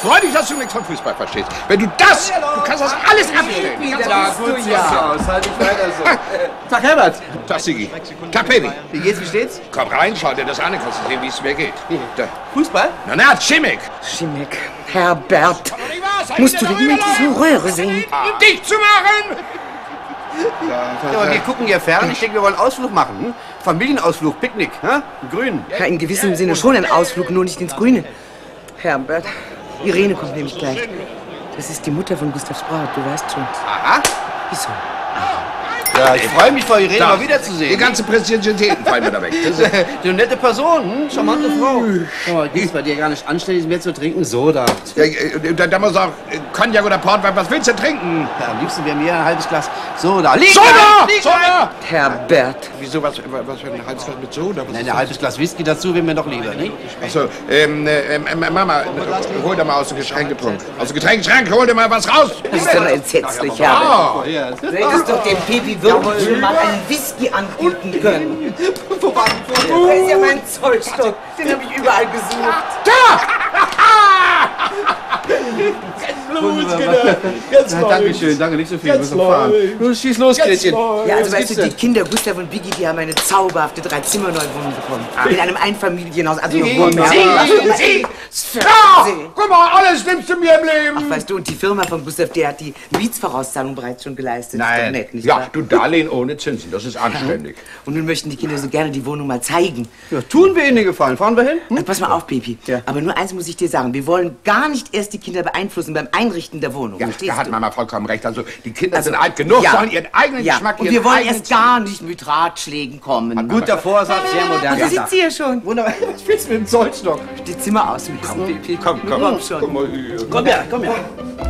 freu dich, dass du nichts von Fußball verstehst. Wenn du das, du kannst das alles abstellen. Ja, gut, ja. Aus, halt dich weiter so. Tag, Herbert. Tag, Sigi. Tag, Baby. Wie geht's, wie steht's? Komm rein, schau dir das an, dann kannst du sehen, wie es mir geht. Da. Fußball? Na, Chimik. Schimek, Herbert, musst du denn immer diese Röhre sehen? Dicht zu machen! Ja, aber wir gucken hier fern. Ich denke, wir wollen Ausflug machen. Hm? Familienausflug, Picknick, hä? Im Grünen. Ja, in gewissem Sinne schon ein Ausflug, nur nicht ins Grüne. Herbert, Irene kommt nämlich gleich. Das ist die Mutter von Gustavs Braut, du weißt schon. Aha. Wieso? Ja, ich freue mich, Frau Irene mal wiederzusehen. Die ganze Präsidentitäten fallen mir da weg. Das ist eine nette Person, hm? Charmante Frau. Oh, geht's bei dir gar nicht anständig, mehr zu trinken? Soda. Ja, da muss auch Cognac oder Portwein, was willst du trinken? Ja, am liebsten wäre mir ein halbes Glas Soda. Soda! Herbert. Wieso, was für ein halbes Glas mit Soda? Nein, ein halbes Glas Whisky dazu wäre mir noch lieber, nicht? Achso, Mama, hol dir mal aus dem Getränketrunk. Aus dem Getränkeschrank, hol dir mal was raus. Das ist doch entsetzlich, Herbert. Oh, ja. Du hättest doch dem Pipi wirklich schon mal einen Whisky anbieten können. Wo war Das ist ja mein Zollstock. Den habe ich überall gesucht. Dankeschön, danke, nicht so viel. Ganz fahren. Los, schieß los, Gretchen. Ja, also weißt du, die Kinder Gustav und Biggie, die haben eine zauberhafte 3-Zimmer-Neuwohnung bekommen. In einem Einfamilienhaus, also noch Sie! Guck mal, alles nimmst du mir im Leben! Ach, weißt du, und die Firma von Gustav, der hat die Mietsvorauszahlung bereits schon geleistet. Nein, ist doch nett, nicht ja, wahr? du Darlehen ohne Zinsen, das ist anständig. Und nun möchten die Kinder so gerne die Wohnung mal zeigen. Ja, tun wir Ihnen den Gefallen. Fahren wir hin? Also pass mal auf, Baby. Ja. Aber nur eins muss ich dir sagen. Wir wollen gar nicht erst die Kinder beeinflussen beim Einrichten der Wohnung. Ja, Verstehst da hat du? Mama vollkommen recht. Also, die Kinder sind alt genug, sollen ihren eigenen Geschmack, und ihren wir wollen eigenen erst gar nicht mit Ratschlägen kommen. Guter Vorsatz, sehr modern. Und da sitzt sie ja schon. Wunderbar. Ich will's mit dem Zollstock. Die Zimmer ausmisten, Baby. Komm. Komm schon. Guck mal hier. Komm her, komm her.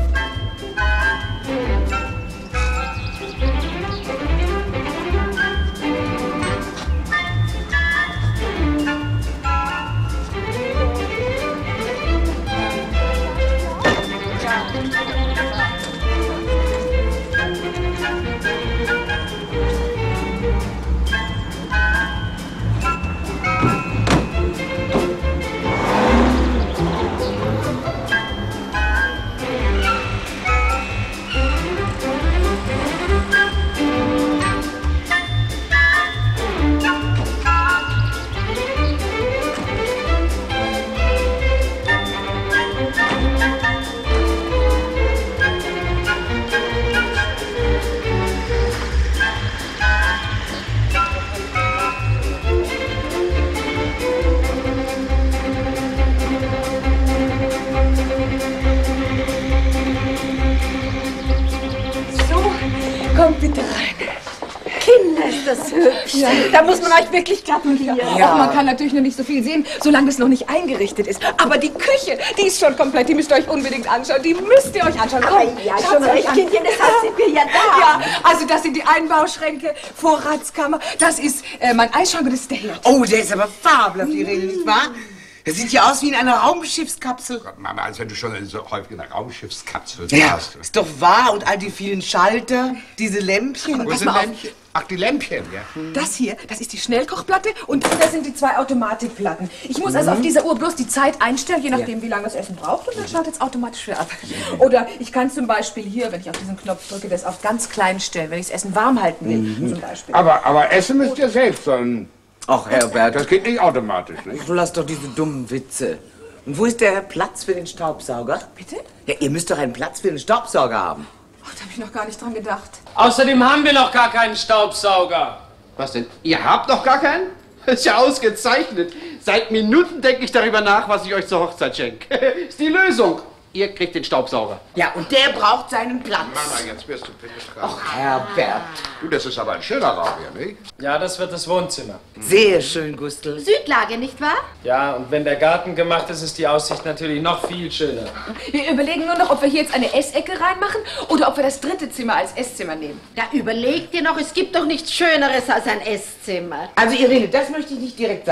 Kommt bitte rein. Kinder, ist das hübsch. Ja, da muss man euch wirklich gratulieren. Ja. Man kann natürlich noch nicht so viel sehen, solange es noch nicht eingerichtet ist. Aber die Küche, die ist schon komplett. Die müsst ihr euch unbedingt anschauen. Die müsst ihr euch anschauen. Aber ja, schon recht, Kindchen, deshalb sind wir ja da. Ja, also das sind die Einbauschränke, Vorratskammer. Das ist mein Eisschrank, das ist der Herd. Oh, der ist aber fabelhaft, die Rede, nicht wahr? Das sieht ja aus wie in einer Raumschiffskapsel. Gott, Mama, als wenn du schon so häufig in einer Raumschiffskapsel Ja, warst. ist doch wahr. Und all die vielen Schalter, diese Lämpchen. Wo sind Lämpchen? Ach, die Lämpchen, ja. Das hier, das ist die Schnellkochplatte und das sind die 2 Automatikplatten. Ich muss also auf dieser Uhr bloß die Zeit einstellen, je nachdem, wie lange das Essen braucht, und dann schaltet es automatisch wieder ab. Oder ich kann zum Beispiel hier, wenn ich auf diesen Knopf drücke, das auf ganz klein stellen, wenn ich das Essen warm halten will, zum Beispiel. Aber essen müsst ihr selbst, sondern Ach, Herbert, das geht nicht automatisch, nicht? du lass doch diese dummen Witze. Und wo ist der Platz für den Staubsauger? Bitte? Ja, ihr müsst doch einen Platz für den Staubsauger haben. Ach, da habe ich noch gar nicht dran gedacht. Außerdem haben wir noch gar keinen Staubsauger. Was denn? Ihr habt noch gar keinen? Das ist ja ausgezeichnet. Seit Minuten denke ich darüber nach, was ich euch zur Hochzeit schenke. Ist die Lösung. Ihr kriegt den Staubsauger. Ja, und der braucht seinen Platz. Mama, jetzt wirst du bitte dran. Ach, Herbert. Du, das ist aber ein schöner Raum hier, nicht? Ja, das wird das Wohnzimmer. Sehr schön, Gustl. Südlage, nicht wahr? Ja, und wenn der Garten gemacht ist, ist die Aussicht natürlich noch viel schöner. Wir überlegen nur noch, ob wir hier jetzt eine Essecke reinmachen oder ob wir das 3. Zimmer als Esszimmer nehmen. Da überlegt ihr noch, es gibt doch nichts Schöneres als ein Esszimmer. Also, Irene, das möchte ich nicht direkt sagen.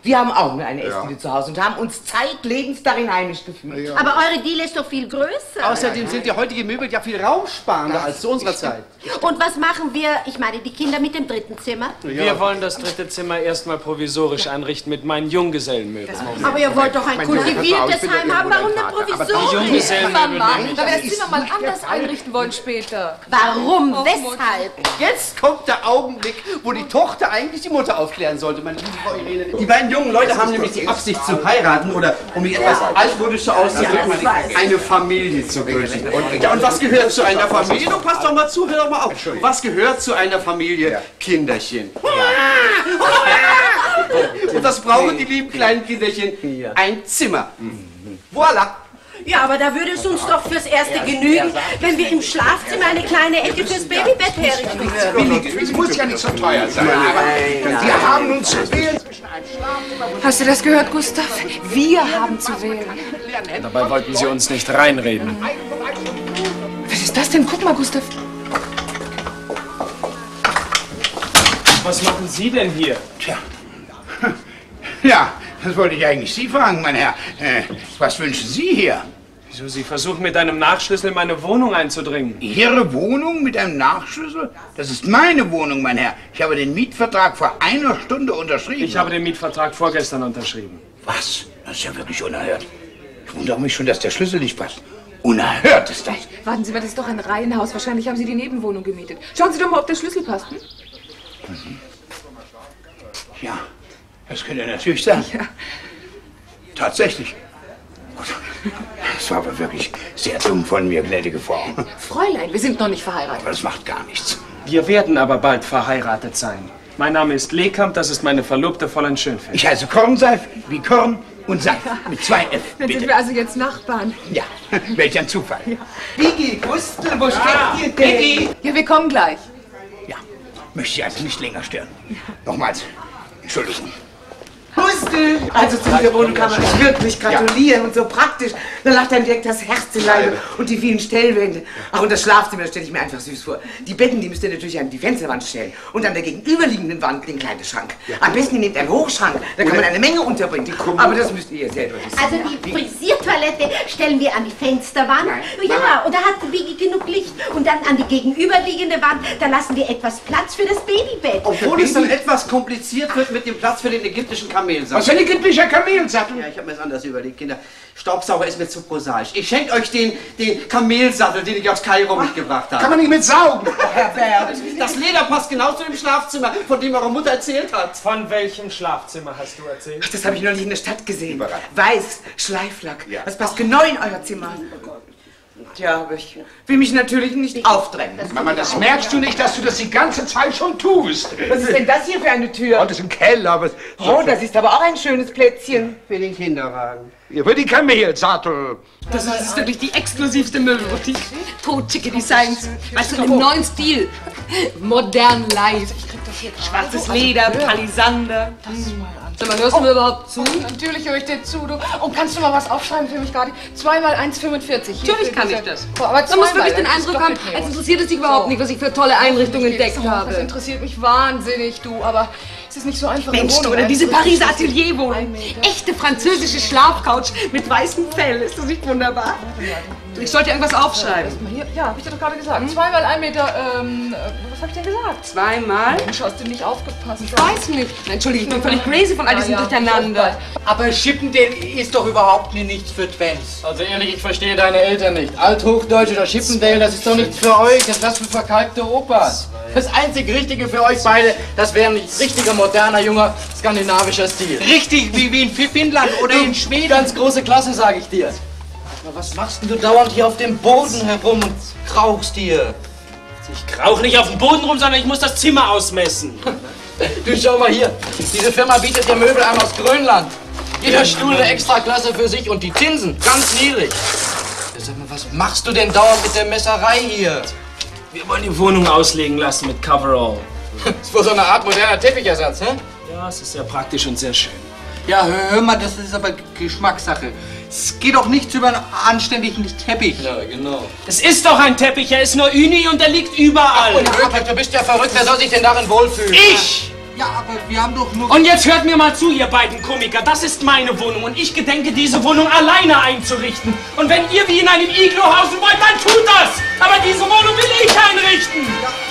Wir haben auch nur eine Essdiele zu Hause und haben uns zeitlebens darin heimisch gefühlt. Ja. Aber eure Diele ist doch viel größer. Außerdem sind die heutigen Möbel ja viel raumsparender als zu unserer Zeit. Und was machen wir, ich meine, die Kinder mit dem dritten Zimmer? Wir wollen das dritte Zimmer erstmal provisorisch einrichten mit meinen Junggesellenmöbeln. Aber ihr wollt doch ein kultiviertes Heim haben, warum eine Provisorisch? Junggesellenmöbel Mama, nehme ich. da wir das Zimmer mal anders einrichten wollen später. Warum? Weshalb? Jetzt kommt der Augenblick, wo die Tochter eigentlich die Mutter aufklären sollte, meine liebe Frau Irene. Die beiden jungen Leute haben nämlich die Absicht zu heiraten oder, um mich etwas altmodischer auszudrücken, eine Familie zu gründen. Ja, und was gehört zu einer Familie? Du passt doch mal zu, hör doch mal auf. Was gehört zu einer Familie? Kinderchen. Und das brauchen die lieben kleinen Kinderchen. Ein Zimmer. Voilà. Ja, aber da würde es uns doch fürs Erste genügen, wenn wir im Schlafzimmer eine kleine Ecke fürs Babybett herrichten würden. Es muss ja nicht so teuer sein. Aber wir haben uns zu wählen zwischen einem Schlafzimmer und... Hast du das gehört, Gustav? Wir haben zu wählen. Dabei wollten Sie uns nicht reinreden. Was ist das denn? Guck mal, Gustav. Was machen Sie denn hier? Tja. Ja, das wollte ich eigentlich Sie fragen, mein Herr. Was wünschen Sie hier? Wieso, Sie versuchen mit einem Nachschlüssel in meine Wohnung einzudringen? Ihre Wohnung mit einem Nachschlüssel? Das ist meine Wohnung, mein Herr. Ich habe den Mietvertrag vor einer Stunde unterschrieben. Ich habe den Mietvertrag vorgestern unterschrieben. Was? Das ist ja wirklich unerhört. Ich wundere mich schon, dass der Schlüssel nicht passt. Unerhört ist das. Warten Sie mal, das ist doch ein Reihenhaus. Wahrscheinlich haben Sie die Nebenwohnung gemietet. Schauen Sie doch mal, ob der Schlüssel passt. Hm? Ja, das könnte natürlich sein. Ja. Tatsächlich. Gut. Das war aber wirklich sehr dumm von mir, gnädige Frau. Fräulein, wir sind noch nicht verheiratet. Aber das macht gar nichts. Wir werden aber bald verheiratet sein. Mein Name ist Lehkamp, das ist meine Verlobte, Fräulein Schönfeld. Ich heiße Kornseif, wie Korn und Seif. Mit 2 F, Dann bitte. sind wir also jetzt Nachbarn. Ja, welch ein Zufall. Biggie, Gustl, wo steckt ihr denn? Ja, wir kommen gleich. Ja, möchte ich also nicht länger stören. Nochmals, Entschuldigung. Gustl! Also zu dieser Wohnung kann man euch wirklich gratulieren und so praktisch. Da lacht einem direkt das Herz in Leibe und die vielen Stellwände. Ach, und das Schlafzimmer, das stelle ich mir einfach süß vor. Die Betten, die müsst ihr natürlich an die Fensterwand stellen. Und an der gegenüberliegenden Wand den kleinen Schrank. Am besten ihr nehmt einen Hochschrank, da kann man eine Menge unterbringen. Aber das müsst ihr selber wissen. Also die Frisiertoilette stellen wir an die Fensterwand. Ja, und da hat Biggie genug Licht. Und dann an die gegenüberliegende Wand, da lassen wir etwas Platz für das Babybett. Obwohl es dann etwas kompliziert wird mit dem Platz für den ägyptischen Kamelsattel. Was für ein ägyptischer Kamelsattel? Ja, ich habe mir das anders überlegt, Kinder. Staubsauger ist mir zu prosaisch. Ich schenke euch den Kamelsattel, den ich aus Kairo mitgebracht habe. Kann man nicht mit saugen? Herr Bert. Das Leder passt genau zu dem Schlafzimmer, von dem eure Mutter erzählt hat. Von welchem Schlafzimmer hast du erzählt? Ach, das habe ich neulich in der Stadt gesehen. Überall. Weiß, Schleiflack. Ja. Das passt genau in euer Zimmer. Tja, aber ich will mich natürlich nicht aufdrängen. Mama, das merkst du nicht, dass du das die ganze Zeit schon tust. Was ist denn das hier für eine Tür? Oh, das ist ein Keller. Was Oh, das ist aber auch ein schönes Plätzchen. Für den Kinderwagen. für die Kamelsattel. Das ist wirklich die exklusivste Möbelboutique. Totschicke Designs. Weißt du, im neuen Stil. Modern light. Schwarzes Leder, Palisander. Sag mal, hörst du mir überhaupt zu? Natürlich höre ich dir zu. Du. Und kannst du mal was aufschreiben für mich gerade? 2 mal 1,45. Natürlich kann ich das. Oh, aber Du musst wirklich zweimal, den dann ist Eindruck es haben, doppelt mehr. als interessiert es dich überhaupt nicht, was ich für tolle Einrichtungen entdeckt Das habe. interessiert mich wahnsinnig, du. Aber es ist nicht so einfach. Mensch, eine du, Wohnung oder diese einzurichten. Pariser Atelierwohnung. Echte französische Schlafcouch mit weißem Fell. Ist das nicht wunderbar? Ich sollte irgendwas aufschreiben. Hier, ja, hab ich dir doch gerade gesagt. 2 mal 1 Meter, was hab ich denn gesagt? 2 mal? Mensch, hast du nicht aufgepasst? Ich weiß nicht. Entschuldigung, ich bin völlig crazy von all diesem Durcheinander. Aber Chippendale ist doch überhaupt nichts für Twents. Also ehrlich, ich verstehe deine Eltern nicht. Althochdeutsch oder Chippendale, das ist doch nichts für euch. Das ist was für verkalkte Opas. Das einzig Richtige für euch beide, das wäre ein richtiger, moderner, junger, skandinavischer Stil. Richtig, wie in Finnland oder in Schweden. Ganz große Klasse, sage ich dir. Aber was machst denn du dauernd hier auf dem Boden herum und krauchst hier? Ich krauch nicht auf dem Boden rum, sondern ich muss das Zimmer ausmessen. Du, schau mal hier. Diese Firma bietet dir Möbel an aus Grönland. Jeder Stuhl eine Extraklasse für sich und die Zinsen ganz niedrig. Sag mal, was machst du denn dauernd mit der Messerei hier? Wir wollen die Wohnung auslegen lassen mit Coverall. Das ist wohl so eine Art moderner Teppichersatz, hä? Ja, es ist sehr praktisch und sehr schön. Ja, hör mal, das ist aber Geschmackssache. Es geht doch nichts über einen anständigen Teppich. Ja, genau. Es ist doch ein Teppich, er ist nur Uni und er liegt überall. Und wirklich, du bist ja verrückt, wer soll sich denn darin wohlfühlen? Ich! Ja, aber wir haben doch nur... Und jetzt hört mir mal zu, ihr beiden Komiker. Das ist meine Wohnung und ich gedenke, diese Wohnung alleine einzurichten. Und wenn ihr wie in einem Iglo hausen wollt, dann tut das! Aber diese Wohnung will ich einrichten!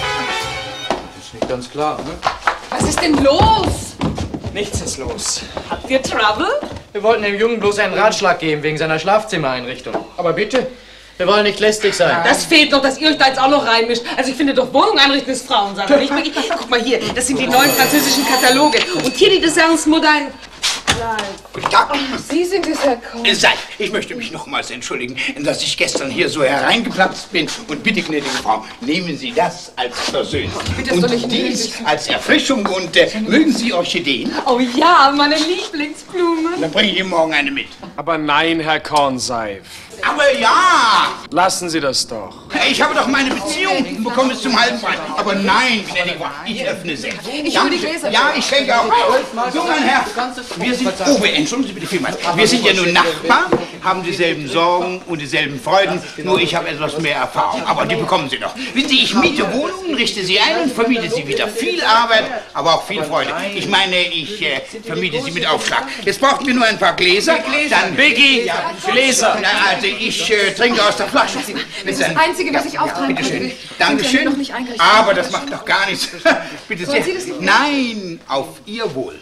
Das ist nicht ganz klar, ne? Was ist denn los? Nichts ist los. Habt ihr Trouble? Wir wollten dem Jungen bloß einen Ratschlag geben wegen seiner Schlafzimmereinrichtung. Aber bitte, wir wollen nicht lästig sein. Das fehlt doch, dass ihr euch da jetzt auch noch reinmischt. Also ich finde doch, Wohnung einrichten ist Frauensache. Nicht wirklich? Guck mal hier, das sind die neuen französischen Kataloge. Und hier die Designs modernen. Guten Tag. Sie sind es, Herr Kohn. Ich möchte mich nochmals entschuldigen, dass ich gestern hier so hereingeplatzt bin. Und bitte, gnädige Frau, nehmen Sie das als Versöhnung. Und dies als Erfrischung. Und mögen Sie Orchideen? Oh ja, meine Lieblingsblume. Dann bringe ich Ihnen morgen eine mit. Aber nein, Herr Kornseif. Aber ja! Lassen Sie das doch. Ich habe doch meine Beziehung und bekomme es zum halben Preis. Aber nein, gnädige Frau, ich öffne selbst. Ich hole die Gläser. Ja, ich schenke auch. So, mein Herr, wir sind... Oh, entschuldigen Sie bitte vielmals. Wir sind ja nun Nachbarn, haben dieselben Sorgen und dieselben Freuden, nur ich habe etwas mehr Erfahrung. Aber die bekommen Sie doch. Wissen Sie, ich miete Wohnungen, richte sie ein und vermiete sie wieder. Viel Arbeit, aber auch viel Freude. Ich meine, ich vermiete sie mit Aufschlag. Jetzt brauchen wir nur ein paar Gläser. Dann Biggie, Gläser. Also ich trinke aus der Flasche. Das ist das Einzige, was ich auftreiben Bitte schön. will. Dankeschön. Noch nicht eingerichtet. Aber das macht doch gar nichts. Bitte sehr. Sie das nicht? Nein, auf Ihr Wohl.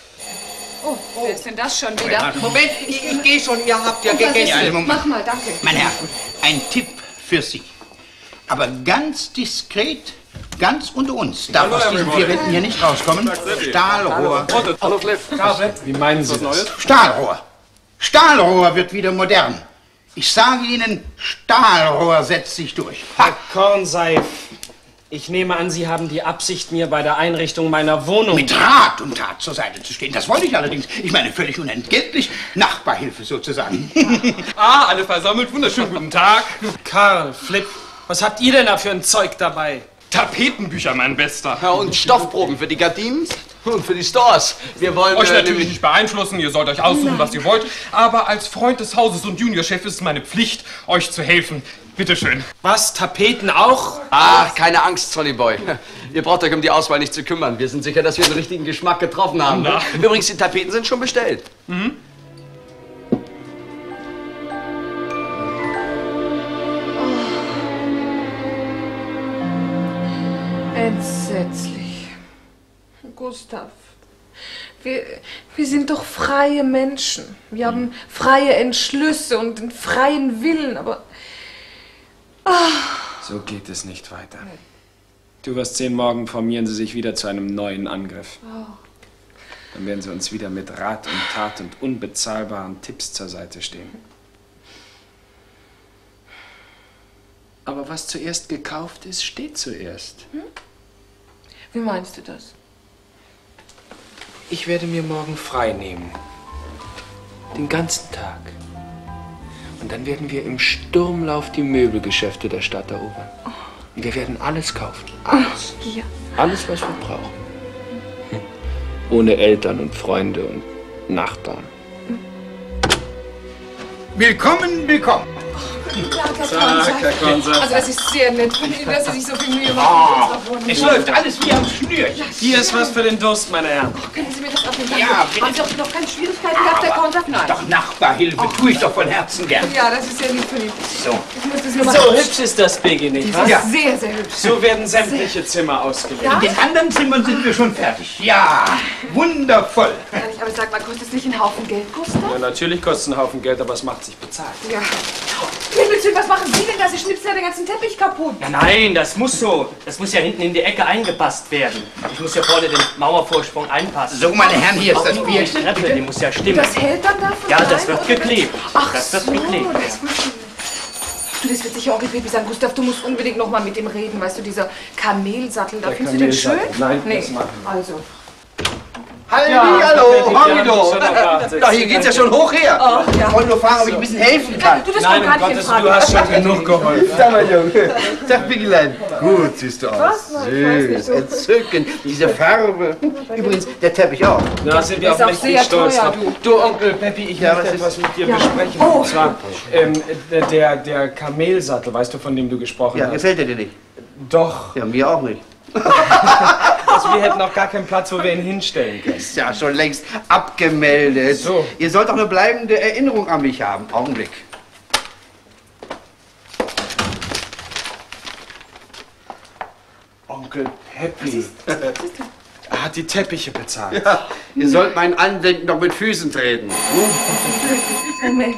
Oh, wer ist denn das schon wieder? Moment, ich gehe schon, ihr habt ja gegessen. Ja, also Moment. Mach mal, danke. Mein Herr, ein Tipp für Sie. Aber ganz diskret, ganz unter uns. Darf aus diesen 4 Wänden hier nicht rauskommen. Stahlrohr. Wie meinen Sie das? Stahlrohr. Stahlrohr wird wieder modern. Ich sage Ihnen, Stahlrohr setzt sich durch. Herr Kornseif, ich nehme an, Sie haben die Absicht, mir bei der Einrichtung meiner Wohnung... Mit Rat und Tat zur Seite zu stehen. Das wollte ich allerdings. Ich meine, völlig unentgeltlich. Nachbarhilfe sozusagen. Alle versammelt. Wunderschönen guten Tag. Karl, Flip, was habt ihr denn da für ein Zeug dabei? Tapetenbücher, mein Bester. Ja, und Stoffproben für die Gardinen und für die Stores. Wir wollen Euch natürlich nicht beeinflussen, ihr sollt euch aussuchen, was ihr wollt. Aber als Freund des Hauses und Juniorchef ist es meine Pflicht, euch zu helfen. Bitteschön. Was, Tapeten auch? Ach, keine Angst, Sonnyboy. Ihr braucht euch um die Auswahl nicht zu kümmern. Wir sind sicher, dass wir den richtigen Geschmack getroffen haben. Na. Übrigens, die Tapeten sind schon bestellt. Mhm. Entsetzlich. Gustav, wir sind doch freie Menschen. Wir haben freie Entschlüsse und einen freien Willen, aber... So geht es nicht weiter. Du wirst sehen, morgen formieren sie sich wieder zu einem neuen Angriff. Dann werden sie uns wieder mit Rat und Tat und unbezahlbaren Tipps zur Seite stehen. Aber was zuerst gekauft ist, steht zuerst. Wie meinst du das? Ich werde mir morgen frei nehmen. Den ganzen Tag. Und dann werden wir im Sturmlauf die Möbelgeschäfte der Stadt erobern. Und wir werden alles kaufen. Alles. Ja. Alles, was wir brauchen. Ohne Eltern und Freunde und Nachbarn. Willkommen, willkommen. Herr Kornseif. Also das ist sehr nett von Ihnen, dass Sie sich so viel Mühe machen. Es läuft alles wie am Schnürchen. Hier ist was für den Durst, meine Herren. Können Sie mir das abnehmen? Ja, bitte. Haben Sie auch noch keine Schwierigkeiten gehabt, Herr Kornseif? Nein. Doch Nachbarhilfe tue ich doch von Herzen gern. Ja, das ist ja lieb von Ihnen. So. Ich muss das nur mal... So hübsch ist das Biggie, nicht wahr? Ja. Sehr, sehr hübsch. So werden sämtliche Zimmer ausgelegt. In den anderen Zimmern sind wir schon fertig. Ja, wundervoll. Ehrlich, aber sag mal, kostet es nicht einen Haufen Geld, Gustav? Ja, natürlich kostet es einen Haufen Geld, aber es macht sich bezahlt. Ja. Himmelchen, was machen Sie denn da? Sie schnitzen ja den ganzen Teppich kaputt. Ja, nein, das muss so. Das muss ja hinten in die Ecke eingepasst werden. Ich muss ja vorne den Mauervorsprung einpassen. So, meine Herren, hier ist das Die Bier. Treppe, die muss ja stimmen. Das hält dann davon Ja, das rein, wird oder? geklebt. Ach Das wird so, geklebt. das wird... Du, das wird sicher Onkel Pepi sagen. Gustav, du musst unbedingt noch mal mit ihm reden. Weißt du, dieser Kamelsattel, da findest du den schön? Nein, Nee, das machen wir. also... Hallo, Hormido. Da, hier geht's ja schon hoch her. Oh, ja. Ich wollte nur fragen, ob ich ein bisschen helfen kann. Du, das Nein, kommt um gar nicht in Gottes Frage. Willen, du hast schon genug geholfen. Sag mal, Junge. Sag, Biggelein. Gut siehst du aus. Was? Ich weiß nicht Süß, so. entzückend. Diese Farbe. Übrigens, der Teppich auch. Da sind wir Ist auch auch nicht sehr stolz teuer, drauf. Du, Onkel Peppi, ich Ja, möchte was ist- etwas mit dir besprechen. Oh. Und zwar, der Kamelsattel, weißt du, von dem du gesprochen Ja, hast? gefällt dir nicht? Doch. Ja, mir auch nicht. Also wir hätten auch gar keinen Platz, wo wir ihn hinstellen können. Ist ja schon längst abgemeldet. So. Ihr sollt doch eine bleibende Erinnerung an mich haben. Augenblick. Onkel Peppy. Er hat die Teppiche bezahlt. Ja, ihr sollt mein Andenken doch mit Füßen treten. Moment.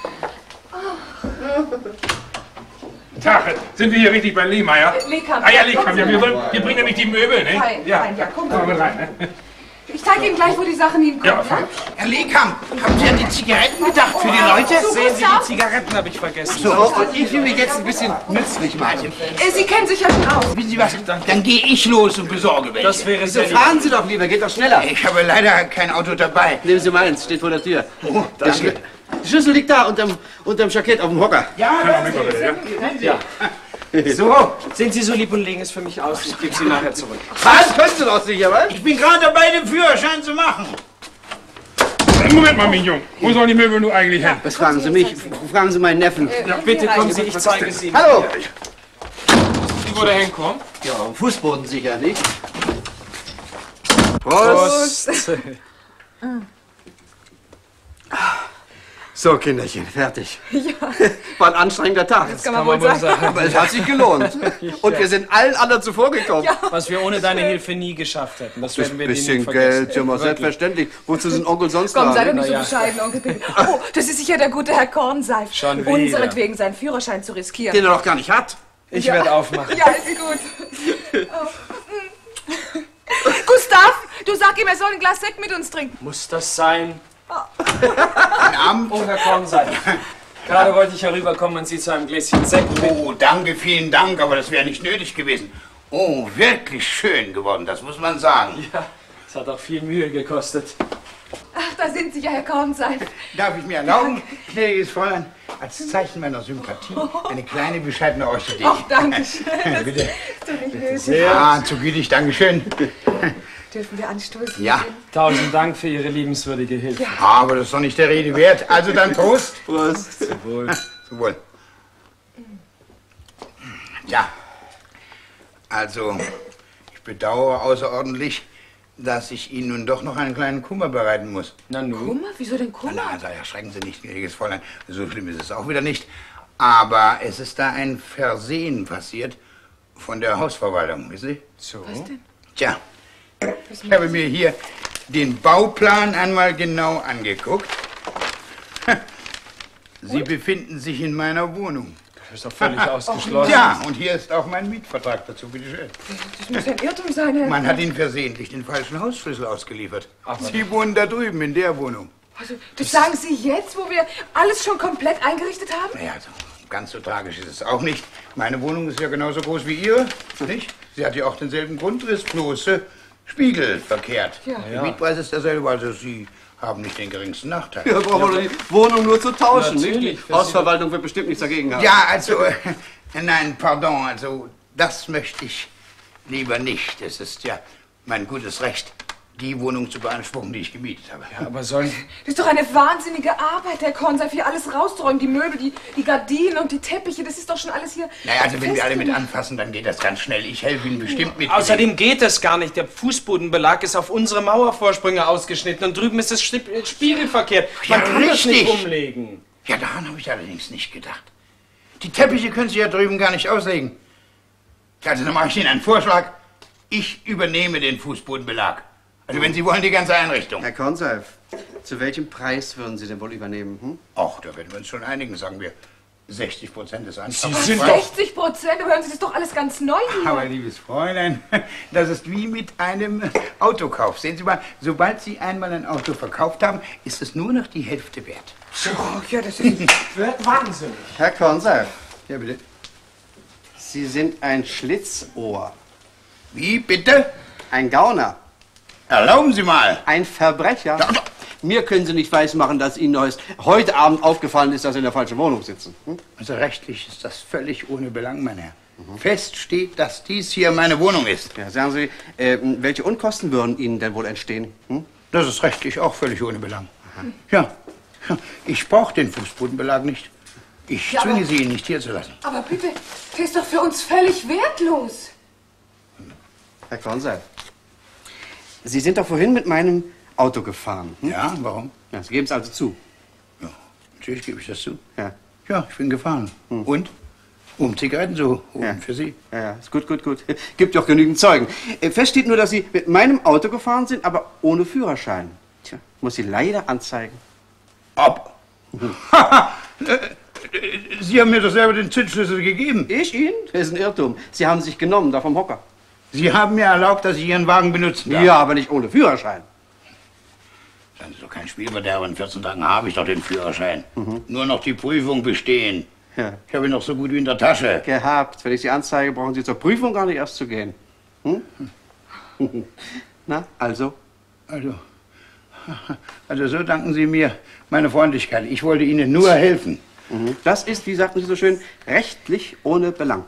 Tag, sind wir hier richtig bei Lehmeier? Lehkamp. Ah ja, Lehkamp, ja, wir bringen nämlich die Möbel, ne? Fein, Ja, ja, komm mal mal rein, ne? Ich zeige Ihnen gleich, wo die Sachen hinkommen. Ja, fein. Herr Lehkamp, haben Sie an die Zigaretten gedacht für die Leute? Sehen Sie, die Zigaretten habe ich vergessen. So, und ich will mich jetzt ein bisschen nützlich machen. Sie kennen sich ja schon aus. Wissen Sie was? Dann gehe ich los und besorge welche. Das wäre Wieso sehr lieb. fahren Sie doch lieber, geht doch schneller. Ich habe leider kein Auto dabei. Nehmen Sie meins, steht vor der Tür. Oh, Der Schlüssel liegt da unterm Jackett auf dem Hocker. Ja, Ja. So, Sind Sie so lieb und legen es für mich aus? Ich gebe sie nachher zurück. was? Können Sie doch sicher, was? ich bin gerade dabei, den Führerschein zu machen. Moment mal, Mignon. Wo sollen die Möbel nun eigentlich hin? Was fragen Sie mich? Fragen Sie meinen Neffen. Ja, bitte kommen Sie, ich zeige es Ihnen. Hallo! Sie, wo der hinkommt? Ja, auf dem Fußboden sicher, nicht? Prost. So, Kinderchen, fertig. Ja. War ein anstrengender Tag. Das kann man wohl sagen. Aber es hat sich gelohnt. Und wir sind allen anderen zuvorgekommen. Ja. Was wir ohne deine Hilfe nie geschafft hätten. Das werden wir nie Bisschen vergessen. Geld, ja mal selbstverständlich. Wozu sind Onkel sonst Komm, da? sei doch nicht so ja. bescheiden, Onkel Pepe. Oh, das ist sicher der gute Herr Kornseif. Schon wieder. Unseretwegen seinen Führerschein zu riskieren. Den er doch gar nicht hat. Ich werde aufmachen. Ja, ist gut. Oh. Gustav, du sag ihm, er soll ein Glas Sekt mit uns trinken. Muss das sein? Guten Abend. Oh, Herr Kornseif. Gerade wollte ich herüberkommen und Sie zu einem Gläschen Sekt bitten. Oh, danke, vielen Dank, aber das wäre nicht nötig gewesen. Oh, wirklich schön geworden, das muss man sagen. Ja, es hat auch viel Mühe gekostet. Ach, da sind Sie ja, Herr Kornseif. Darf ich mir erlauben, gnädiges Fräulein, als Zeichen meiner Sympathie eine kleine bescheidene Orchidee. Ach, danke schön. Bitte. Ist doch nicht nötig. Ja, zu gütig, Dankeschön. Dürfen wir anstoßen? Ja. 1000 Dank für Ihre liebenswürdige Hilfe. Aber das ist doch nicht der Rede wert. Also dann Prost. Prost. Zum Wohl. Zum Wohl. Ja, also ich bedauere außerordentlich, dass ich Ihnen nun doch noch einen kleinen Kummer bereiten muss. Na nun. Kummer? Wieso denn Kummer? Na, also erschrecken Sie nicht, gnädiges Fräulein. So schlimm ist es auch wieder nicht. Aber es ist da ein Versehen passiert von der Hausverwaltung, wissen Sie? So. Was denn? Tja, ich habe mir hier den Bauplan einmal genau angeguckt. Sie befinden sich in meiner Wohnung. Das ist doch völlig ausgeschlossen. Ja, und hier ist auch mein Mietvertrag dazu, bitteschön. Das muss ein Irrtum sein, Herr. Man hat Ihnen versehentlich den falschen Hausschlüssel ausgeliefert. Aber- Sie wohnen da drüben in der Wohnung. Also, das sagen Sie jetzt, wo wir alles schon komplett eingerichtet haben? Naja, also, ganz so tragisch ist es auch nicht. Meine Wohnung ist ja genauso groß wie Ihre, nicht? Sie hat ja auch denselben Grundriss, bloß Spiegel verkehrt. Ja. Der Mietpreis ist derselbe, also Sie haben nicht den geringsten Nachteil. Ja, brauchen wir die Wohnung nur zu tauschen, Natürlich. nicht? Hausverwaltung wird bestimmt nichts dagegen haben. Ja, also, nein, pardon, also, das möchte ich lieber nicht. Es ist ja mein gutes Recht, die Wohnung zu beanspruchen, die ich gemietet habe. Ja, aber sollen... Das ist doch eine wahnsinnige Arbeit, Herr Kornseif, hier alles rauszuräumen. Die Möbel, die Gardinen und die Teppiche, das ist doch schon alles hier. Naja, also wenn wir alle mit anfassen, dann geht das ganz schnell. Ich helfe Ihnen bestimmt mit. Außerdem geht es gar nicht. Der Fußbodenbelag ist auf unsere Mauervorsprünge ausgeschnitten und drüben ist das Spiegel verkehrt. Man Ja, kann das nicht richtig. umlegen. Ja, daran habe ich allerdings nicht gedacht. Die Teppiche können Sie ja drüben gar nicht auslegen. Also dann mache ich Ihnen einen Vorschlag. Ich übernehme den Fußbodenbelag. Also wenn Sie wollen, die ganze Einrichtung. Herr Kornseif, zu welchem Preis würden Sie denn wohl übernehmen? Hm? Ach, da werden wir uns schon einigen, sagen wir. 60% des Anspruchs. Sie sind 60%? Hören Sie, das ist doch alles ganz neu hier. Aber liebes Fräulein, das ist wie mit einem Autokauf. Sehen Sie mal, sobald Sie einmal ein Auto verkauft haben, ist es nur noch die Hälfte wert. Ach ja, das ist... Wahnsinnig. Herr Kornseif, Ja, bitte. Sie sind ein Schlitzohr. Wie, bitte? Ein Gauner. Erlauben Sie mal. Ein Verbrecher. Mir können Sie nicht weismachen, dass Ihnen heute Abend aufgefallen ist, dass Sie in der falschen Wohnung sitzen. Hm? Also rechtlich ist das völlig ohne Belang, mein Herr. Fest steht, dass dies hier meine Wohnung ist. Ja, sagen Sie, welche Unkosten würden Ihnen denn wohl entstehen? Hm? Das ist rechtlich auch völlig ohne Belang. Ja, ich brauche den Fußbodenbelag nicht. Ich Ja, zwinge aber- Sie, ihn nicht hier zu lassen. Aber bitte, der ist doch für uns völlig wertlos. Herr Kornseif, Sie sind doch vorhin mit meinem Auto gefahren. Hm? Ja, warum? Ja, Sie geben es also zu. Ja, natürlich gebe ich das zu. Ja. Ja, ich bin gefahren. Und? Um Zigaretten zu holen für Sie. Ja, ist gut. Gibt doch genügend Zeugen. Fest steht nur, dass Sie mit meinem Auto gefahren sind, aber ohne Führerschein. Tja, muss Sie leider anzeigen. Ob? Sie haben mir doch selber den Zündschlüssel gegeben. Ich Ihnen? Das ist ein Irrtum. Sie haben sich genommen, da vom Hocker. Sie haben mir erlaubt, dass ich Ihren Wagen benutzen darf. Ja, aber nicht ohne Führerschein. Seien Sie doch kein Spielverderber. In 14 Tagen habe ich doch den Führerschein. Nur noch die Prüfung bestehen. Ja. Ich habe ihn noch so gut wie in der Tasche. Gehabt. Wenn ich Sie anzeige, brauchen Sie zur Prüfung gar nicht erst zu gehen. Hm? Na, also? Also so danken Sie mir meine Freundlichkeit. Ich wollte Ihnen nur helfen. Das ist, wie sagten Sie so schön, rechtlich ohne Belang.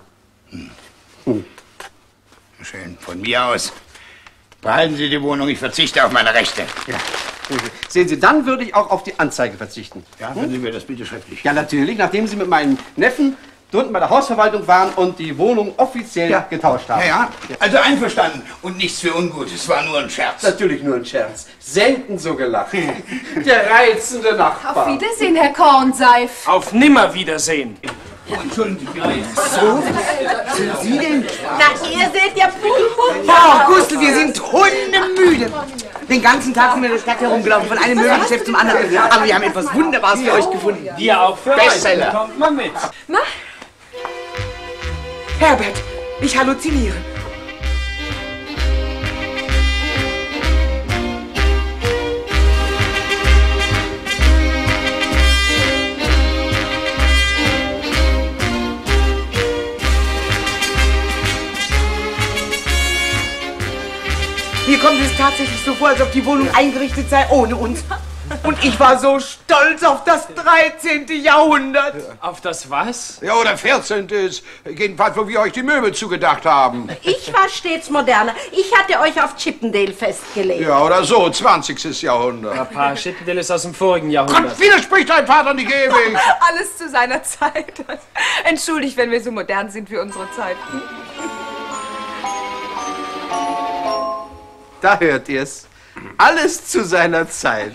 Schön, von mir aus. Behalten Sie die Wohnung, ich verzichte auf meine Rechte. Ja. Sehen Sie, dann würde ich auch auf die Anzeige verzichten. Ja, können Sie mir das bitte schriftlich? Ja, natürlich, nachdem Sie mit meinem Neffen drunten bei der Hausverwaltung waren und die Wohnung offiziell getauscht haben. Ja, also einverstanden. Und nichts für ungut, es war nur ein Scherz. Natürlich nur ein Scherz. Selten so gelacht. Der reizende Nachbar. Auf Wiedersehen, Herr Kornseif. Auf Nimmerwiedersehen. Entschuldigen Sie. So? Sind Sie denn? Na, ihr seht ja Pulpo. Oh, Gustl, wir sind hundemüde. Den ganzen Tag sind wir in der Stadt herumgelaufen, von einem Möbelgeschäft zum anderen. Aber wir haben etwas Wunderbares für euch gefunden. Wir auch für Bestseller. euch. Kommt mal mit. Na? Herbert, ich halluziniere. Mir kommt es tatsächlich so vor, als ob die Wohnung eingerichtet sei ohne uns. Und ich war so stolz auf das 13. Jahrhundert. Auf das was? Ja, oder 14. ist jedenfalls, wo wir euch die Möbel zugedacht haben. Ich war stets moderner. Ich hatte euch auf Chippendale festgelegt. Ja, oder so, 20. Jahrhundert. Papa, Chippendale ist aus dem vorigen Jahrhundert. Gott, widerspricht dein Vater nicht ewig. Alles zu seiner Zeit. Entschuldigt, wenn wir so modern sind für unsere Zeit. Da hört ihr's. Alles zu seiner Zeit.